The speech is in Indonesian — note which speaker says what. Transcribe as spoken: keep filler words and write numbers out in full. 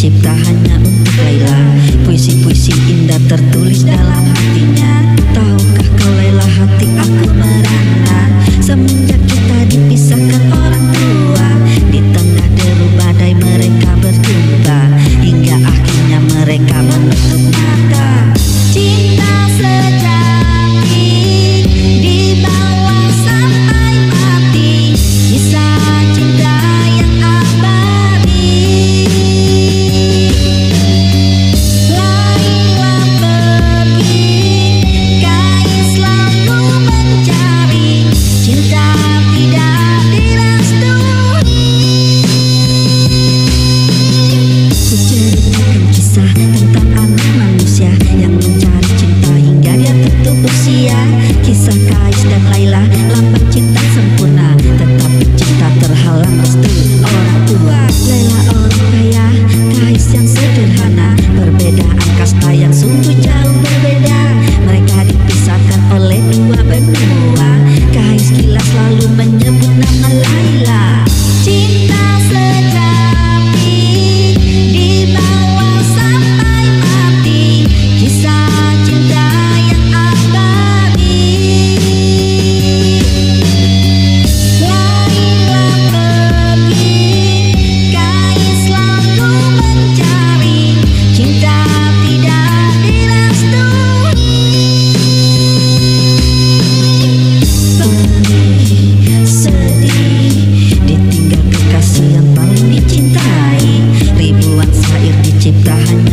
Speaker 1: dicipta hanya untuk Laila. Puisi-puisi indah tertulis dalam hatinya. Tahukah kau Laila, hati aku merana semenjak kita dipisahkan orang tua. Di tengah deru badai mereka berjumpa, hingga akhirnya mereka menutup mata. Cinta sejati dibawa sampai mati, kisah cinta yang abadi. Laila pergi, Kai selalu mencari, cinta tidak direstui. Kuceritakan kisah tentang anak manusia yang mencari cinta hingga dia tutup usia. Kisah Kais dan Laila, lambang cinta sempurna, tetapi cinta terhalang restu orang tua. Laila orang kaya, Kais yang sederhana, perbedaan kasta yang sungguh jauh berbeda. Mereka dipisahkan oleh dua benua. Kais gila selalu menyebut nama Laila. Cinta sejati dibawa sampai mati, kisah cinta yang abadi. Laila pergi, Kai selalu mencari, cinta tidak direstui. Perih, sedih, ditinggal kekasih yang paling dicintai. Ribuan syair dicipta hanya